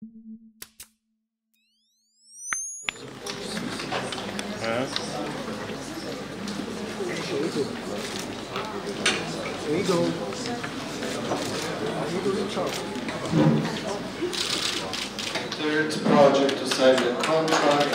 Third project to sign the contract.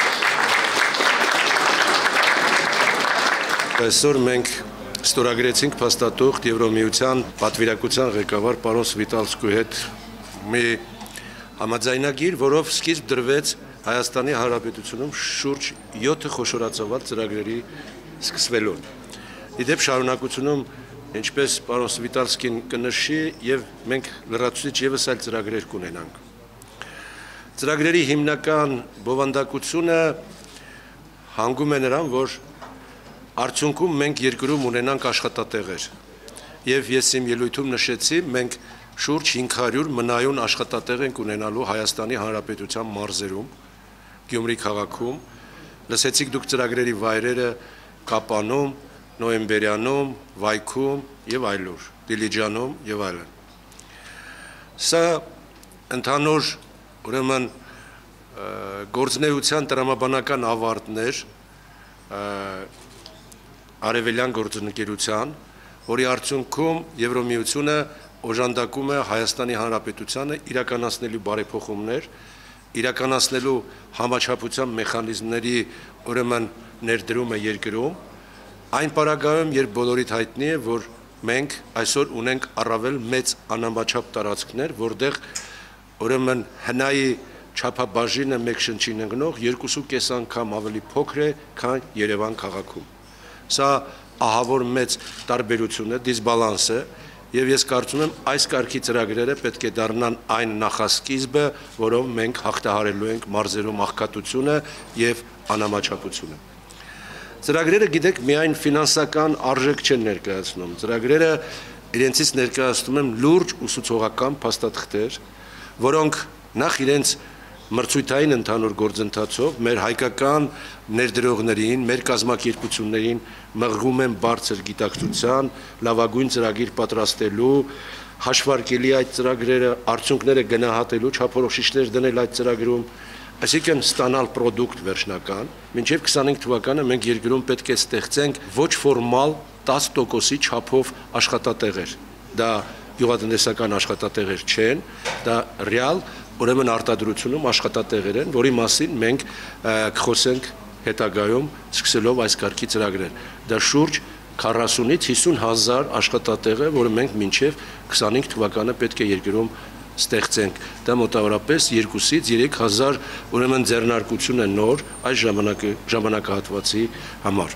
Այսօր մենք ստորագրեցինք փաստաթուղթ Եվրոմիության պատվիրակության ղեկավար պարոն Սվիտալսկուի հետ մի համաձայնագիր, որով սկիզբ դրվեց Հայաստանի Հանրապետությունում շուրջ 7 խոշորացված ծրագրերի սկսվելուն։ Իդեպ շարունակությունում, ինչպես պարոն Սվիտալսկին կնշի, եւ մենք լրացուցիչ եւս այլ ծրագրեր կունենանք։ Ծրագրերի հիմնական բովանդակությունը հանգում է նրան, որ արդյունքում մենք երկրում ունենանք աշխատատեղեր։ Եվ ես իմ ելույթում նշեցի, մենք շուրջ 500 մնայուն աշխատատեղ ենք ունենալու Հայաստանի Հանրապետության մարզերում, Գյումրի քաղաքում, լսեցիք դուք ծրագրերի վայրերը Կապանում, Նոյեմբերյանում, Վայքում եւ այլուր, Դիլիջանում եւ այլն։ Սա ընդհանուր ուրեմն գործունեության տրամաբանական ավարտներ արևելյան գործընկերության, որի արդյունքում Եվրոմիությունը օժանդակում է Հայաստանի Հանրապետությանը իրականացնելու բարեփոխումներ, իրականացնելու համաչափության մեխանիզմների ուրեմն ներդրումը երկրում, այն պարագայում, երբ բոլորիդ հայտնի է, որ մենք այսօր ունենք առավել մեծ անհամաչափ տարածքներ, որտեղ ուրեմն հնայի չափաբաժինը մեկ շնչին ընկնող 2.5 անգամ ավելի փոքր է, քան Երևան քաղաքում։ Սա ահավոր մեծ տարբերություն է, դիսբալանս է, եւ ես կարծում եմ այս կարգի ծրագրերը պետք է դառնան այն նախասկիզբը, որով մենք հաղթահարելու ենք մարզերում աղքատությունը եւ անհամաչափությունը։ Ծրագրերը, գիտեք, միայն ֆինանսական արժեք չեն ներկայացնում։ Ծրագրերը իրենցից ներկայացնում են լուրջ ուսուցողական փաստաթղթեր, որոնք նախ իրենց մրցույթային ընդհանուր գործընթացով մեր հայկական ներդրողներին, մեր կազմակերպություններին մղում են բարձր գիտակցության, լավագույն ծրագիր պատրաստելու, հաշվարկելի այդ ծրագրերը, արդյունքները գնահատելու, չափորոշիչներ դնել այդ ծրագրում, այսինքն ստանալ պրոդուկտ վերջնական, մինչև 25 թվականը մենք երկրում պետք է ստեղծենք ոչ ֆորմալ 10%-ի չափով աշխատատեղեր։ Դա գյուղատնտեսական աշխատատեղեր չեն, դա ռեալ ուրեմն արտադրությունում աշխատատեղեր են, որի մասին մենք կխոսենք հետագայում սկսելով այս կարգի ծրագրեր։ Դա շուրջ 40-ից 50 հազար աշխատատեղ է, որը մենք մինչև 25 թվականը պետք է երկրում ստեղծենք։ Դա մոտավորապես 2-ից 3 հազար ուրեմն ձեռնարկություն է նոր այս ժամանակահատվածի համար։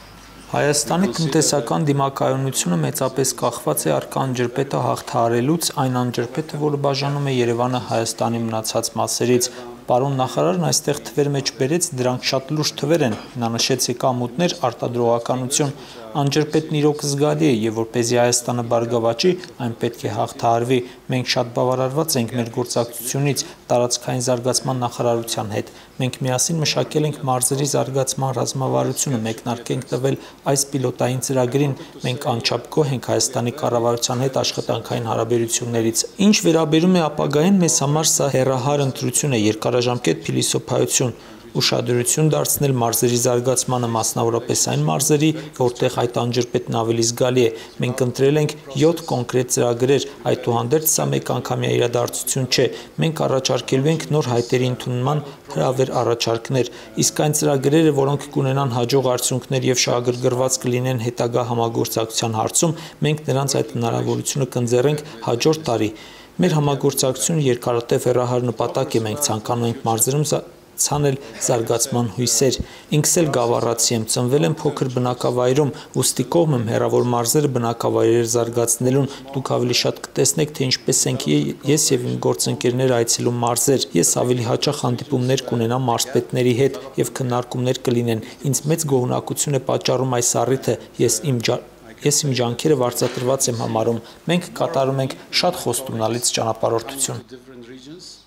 Հայաստանի տնտեսական դիմակայունությունը մեծապես կախված է առկա անջրպետը հաղթահարելուց, այն անջրպետը, որը բաժանում է Երևանը Հայաստանի մնացած մասերից։ Պարոն նախարարն այստեղ թվեր մեջ բերեց, դրանք շատ լուրջ թվեր են, նա նշեց եկամուտներ, արտադրողականություն, անջրպետն իրոք զգալի է եւ որպեսզի Հայաստանը բարգավաճի, այն պետք է հաղթահարվի։ Մենք շատ բավարարված ենք մեր գործակցությունից տարածքային զարգացման նախարարության հետ։ Մենք միասին մշակել ենք մարզերի զարգացման ռազմավարությունը, մեկնարկենք տվել այս պիլոտային ծրագրին, մենք անչափ գոհ ենք Հայաստանի կառավարության հետ աշխատանքային հարաբերություններից։ Ինչ վերաբերում է ապագային, մեզ համար սա հեռահար ընտրություն է, երկարաժամկետ փիլիսոփայություն, ուշադրություն դարձնել մարզերի զարգացմանը, մասնավորապես այն մարզերի, որտեղ այդ անջրպետն ավելի զգալի է։ Մենք ընտրել ենք 7 կոնկրետ ծրագրեր, այդուհանդերձ սա մեկ անգամյա իրադարձություն չէ։ Մենք առաջարկելու ենք նոր հայտերի ընդունման հրավեր առաջարկներ, իսկ այն ծրագրերը, որոնք կունենան հաջող արդյունքներ եւ շահագրգռված կլինեն հետագա համագործակցության հարցում, մենք նրանց այդ հնարավորությունը կընձեռենք հաջորդ տարի։ Մեր համագործակցությունը երկարատև հեռահար նպատակ է, մենք ցանկանում ենք մարզերում ցանել զարգացման հույսեր։ Ինքս էլ գավառացի եմ, ծնվել եմ փոքր բնակավայրում, ուստի կողմ եմ հեռավոր մարզերը բնակավայրեր զարգացնելուն։ Դուք ավելի շատ կտեսնեք, թե ինչպես ենք ես եւ իմ գործընկերները այցելում մարզեր։ Ես ավելի հաճախ հանդիպումներ կունենամ մարզպետների հետ եւ քննարկումներ կլինեն։ Ինձ մեծ գոհունակություն է պատճառում այս առիթը, ես իմ ջանքերը վարձատրված եմ համարում։ Մենք կատարում ենք շատ խոստումնալից ճանապարհորդություն։